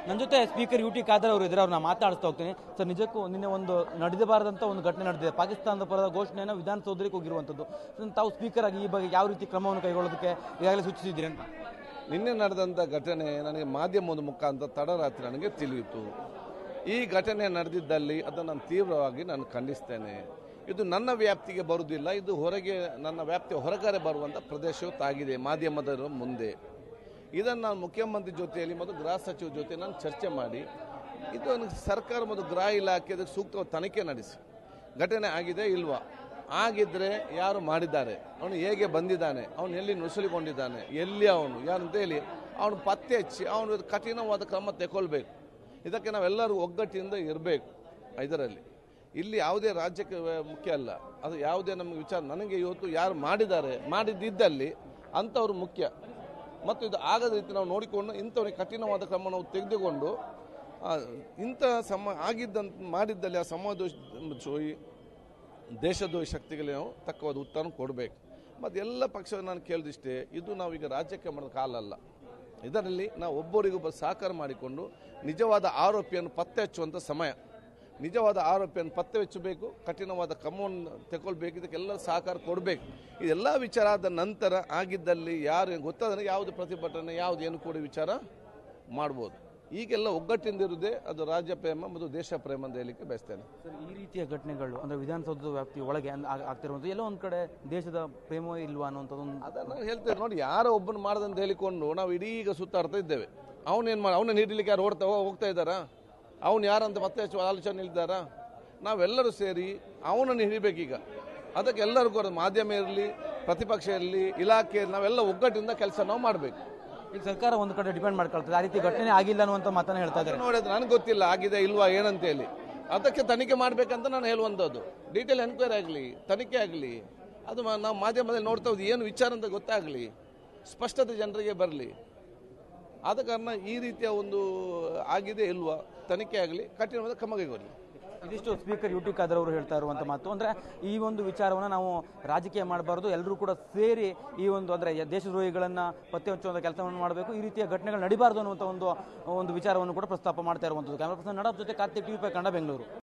ನನ್ನ ಜೊತೆ speaker UT Khader ಅವರು ಇದ್ದಾರೆ, ಅವ್ರನ್ನ ಮಾತಾಡಿಸ್ತಾ ಹೋಗ್ತೀನಿ. ಸರ್, ನಿಜಕ್ಕೂ ನಿನ್ನೆ ಒಂದು ನಡೆದಬಾರದಂತ ಒಂದು ಘಟನೆ ನಡೆದಿದೆ. ಪಾಕಿಸ್ತಾನದ ಪರದ ಘೋಷಣೆಯನ್ನು ವಿಧಾನಸೌಧಕ್ಕೆ ಹೋಗಿರುವಂಥದ್ದು. ತಾವು ಸ್ಪೀಕರ್ ಆಗಿ ಈ ಬಗ್ಗೆ ಯಾವ ರೀತಿ ಕ್ರಮವನ್ನು ಕೈಗೊಳ್ಳೋದಕ್ಕೆ ಈಗಾಗಲೇ ಸೂಚಿಸಿದ್ದೀರಿ ಅಂತ? ನಿನ್ನೆ ನಡೆದಂಥ ಘಟನೆ ನನಗೆ ಮಾಧ್ಯಮದ ಮುಖಾಂತರ ತಡರಾತ್ರಿ ನನಗೆ ತಿಳಿಯಿತು. ಈ ಘಟನೆ ನಡೆದಿದ್ದಲ್ಲಿ ಅದನ್ನು ನಾನು ತೀವ್ರವಾಗಿ ನಾನು ಖಂಡಿಸ್ತೇನೆ. ಇದು ನನ್ನ ವ್ಯಾಪ್ತಿಗೆ ಬರುವುದಿಲ್ಲ, ಇದು ಹೊರಗೆ ನನ್ನ ವ್ಯಾಪ್ತಿಯ ಹೊರಗಡೆ ಬರುವಂಥ ಪ್ರದೇಶವೂ ತಾಗಿದೆ ಮಾಧ್ಯಮದ ಮುಂದೆ. ಇದನ್ನು ನಾನು ಮುಖ್ಯಮಂತ್ರಿ ಜೊತೆಯಲ್ಲಿ ಮತ್ತು ಗೃಹ ಸಚಿವ ಜೊತೆ ನಾನು ಚರ್ಚೆ ಮಾಡಿ ಇದು ಸರ್ಕಾರ ಮತ್ತು ಗೃಹ ಇಲಾಖೆ ಸೂಕ್ತ ತನಿಖೆ ನಡೆಸಿ ಘಟನೆ ಆಗಿದೆ ಇಲ್ವಾ, ಆಗಿದ್ದರೆ ಯಾರು ಮಾಡಿದ್ದಾರೆ, ಅವನು ಹೇಗೆ ಬಂದಿದ್ದಾನೆ, ಅವನು ಎಲ್ಲಿ ನುಸುಳಿಕೊಂಡಿದ್ದಾನೆ, ಎಲ್ಲಿ ಅವನು ಯಾರು ಅಂತ ಹೇಳಿ ಅವನು ಪತ್ತೆ ಹಚ್ಚಿ ಅವನು ಕಠಿಣವಾದ ಕ್ರಮ ತಗೊಳ್ಬೇಕು. ಇದಕ್ಕೆ ನಾವೆಲ್ಲರೂ ಒಗ್ಗಟ್ಟಿನಿಂದ ಇರಬೇಕು. ಇದರಲ್ಲಿ ಇಲ್ಲಿ ಯಾವುದೇ ರಾಜ್ಯಕ್ಕೆ ಮುಖ್ಯ ಅಲ್ಲ, ಅದು ಯಾವುದೇ ನಮಗೆ ವಿಚಾರ. ನನಗೆ ಇವತ್ತು ಯಾರು ಮಾಡಿದ್ದಾರೆ, ಮಾಡಿದ್ದಲ್ಲಿ ಅಂಥವ್ರು ಮುಖ್ಯ. ಮತ್ತು ಇದು ಆಗದ ರೀತಿ ನಾವು ನೋಡಿಕೊಂಡು ಇಂಥವರಿಗೆ ಕಠಿಣವಾದ ಕ್ರಮ ನಾವು ತೆಗೆದುಕೊಂಡು ಇಂಥ ಮಾಡಿದ್ದಲ್ಲಿ ಆ ಸಮಾಜದ್ರೋಹಿ ದೇಶದ್ರೋಹಿ ಶಕ್ತಿಗಳಿಗೆ ನಾವು ತಕ್ಕವಾದ ಉತ್ತರ ಕೊಡಬೇಕು. ಮತ್ತು ಎಲ್ಲ ಪಕ್ಷವನ್ನು ನಾನು ಕೇಳಿದಿಷ್ಟೇ, ಇದು ನಾವೀಗ ರಾಜ್ಯಕ್ಕೆ ಮಾಡೋದ ಕಾಲ ಅಲ್ಲ. ಇದರಲ್ಲಿ ನಾವು ಒಬ್ಬರಿಗೊಬ್ಬರು ಸಹಕಾರ ಮಾಡಿಕೊಂಡು ನಿಜವಾದ ಆರೋಪಿಯನ್ನು ಪತ್ತೆ ಹಚ್ಚುವಂಥ ಸಮಯ. ನಿಜವಾದ ಆರೋಪಿಯನ್ನು ಪತ್ತೆ ಹಚ್ಚಬೇಕು, ಕಠಿಣವಾದ ಕ್ರಮವನ್ನು ತಗೊಳ್ಬೇಕು, ಇದಕ್ಕೆಲ್ಲ ಸಹಕಾರ ಕೊಡಬೇಕು. ಇದೆಲ್ಲ ವಿಚಾರ ಆದ ನಂತರ ಆಗಿದ್ದಲ್ಲಿ ಯಾರು ಗೊತ್ತಾದರೆ ಯಾವುದು ಪ್ರತಿಭಟನೆ ಏನು ಕೂಡ ವಿಚಾರ ಮಾಡ್ಬೋದು. ಈಗೆಲ್ಲ ಒಗ್ಗಟ್ಟಿಂದ ಇರುವುದೇ ಅದು ರಾಜ್ಯ ಪ್ರೇಮ ಮತ್ತು ದೇಶ ಪ್ರೇಮ ಅಂತ ಹೇಳಲಿಕ್ಕೆ ಬಯಸ್ತೇನೆ. ಸರ್, ಈ ರೀತಿಯ ಘಟನೆಗಳು ಅಂದರೆ ವಿಧಾನಸೌಧದ ವ್ಯಾಪ್ತಿಯ ಒಳಗೆ ಆಗ್ತಿರುವಂಥದ್ದು ಎಲ್ಲೋ ಒಂದು ಕಡೆ ದೇಶದ ಪ್ರೇಮವೇ ಇಲ್ವಾ ಅನ್ನುವಂಥದ್ದು ಅದನ್ನು ಹೇಳ್ತೇವೆ. ನೋಡಿ, ಯಾರೋ ಒಬ್ಬನು ಮಾಡ್ದಂತ ಹೇಳಿಕೊಂಡು ನಾವು ಇಡೀ ಈಗ ಸುತ್ತಾಡ್ತಾ ಇದ್ದೇವೆ. ಅವನನ್ನು ಹಿಡಿಲಿಕ್ಕೆ ಯಾರು ಹೋಗ್ತಾ ಇದ್ದಾರಾ? ಅವನು ಯಾರಂತ ಮತ್ತೆ ಆಲೋಚನೆ ಇದ್ದಾರಾ? ನಾವೆಲ್ಲರೂ ಸೇರಿ ಅವನನ್ನು ಹಿಡಿಬೇಕೀಗ. ಅದಕ್ಕೆ ಎಲ್ಲರಿಗೂ ಮಾಧ್ಯಮ ಇರಲಿ, ಪ್ರತಿಪಕ್ಷ ಇರಲಿ, ಇಲಾಖೆ ಇರಲಿ, ನಾವೆಲ್ಲ ಒಗ್ಗಟ್ಟಿಂದ ಕೆಲಸ ನಾವು ಮಾಡಬೇಕು. ಈಗ ಸರ್ಕಾರ ಒಂದು ಕಡೆ ಡಿಪೆಂಡ್ ಮಾಡ್ಕೊಳ್ತದೆ, ಆ ರೀತಿ ಘಟನೆ ಆಗಿಲ್ಲ ಅನ್ನುವಂಥ ಮಾತನ್ನು ಹೇಳ್ತಾ ಇದ್ದಾರೆ. ನೋಡಿದ್ರೆ ನನಗೆ ಗೊತ್ತಿಲ್ಲ ಆಗಿದೆ ಇಲ್ವಾ ಏನಂತ ಹೇಳಿ. ಅದಕ್ಕೆ ತನಿಖೆ ಮಾಡಬೇಕಂತ ನಾನು ಹೇಳುವಂಥದ್ದು. ಡೀಟೇಲ್ ಎನ್ಕ್ವೈರಿ ಆಗಲಿ, ತನಿಖೆ ಆಗಲಿ, ಅದು ನಾವು ಮಾಧ್ಯಮದಲ್ಲಿ ನೋಡ್ತಾ ಹೋದ್ವಿ, ಏನು ವಿಚಾರ ಅಂತ ಗೊತ್ತಾಗಲಿ, ಸ್ಪಷ್ಟತೆ ಜನರಿಗೆ ಬರಲಿ. ಆದ ಕಾರಣ ಈ ರೀತಿಯ ಒಂದು ಆಗಿದೆ ಇಲ್ವಾ ತನಿಖೆ ಆಗಲಿ, ಕಠಿಣವಾದ ಕ್ರಮ ಕೈಗೊಳ್ಳಿ. ಇದಿಷ್ಟು ಸ್ಪೀಕರ್ ಯುಟಿ ಖಾದರ್ ಅವರು ಹೇಳ್ತಾ ಇರುವಂಥ ಮಾತು. ಅಂದರೆ ಈ ಒಂದು ವಿಚಾರವನ್ನು ನಾವು ರಾಜಕೀಯ ಮಾಡಬಾರ್ದು, ಎಲ್ಲರೂ ಕೂಡ ಸೇರಿ ಈ ಒಂದು ಅಂದರೆ ದೇಶದ್ರೋಹಿಗಳನ್ನು ಪತ್ತೆ ಹಚ್ಚುವಂಥ ಕೆಲಸವನ್ನು ಮಾಡಬೇಕು, ಈ ರೀತಿಯ ಘಟನೆಗಳು ನಡೀಬಾರ್ದು ಅನ್ನುವಂಥ ಒಂದು ವಿಚಾರವನ್ನು ಕೂಡ ಪ್ರಸ್ತಾಪ ಮಾಡ್ತಾ ಇರುವಂಥದ್ದು. ಕ್ಯಾಮರಾ ಪರ್ಸನ್ ನಡಾಬ್ ಜೊತೆ ಕಾರ್ತಿಕ್, ಟಿವಿ5 ಕನ್ನಡ, ಬೆಂಗಳೂರು.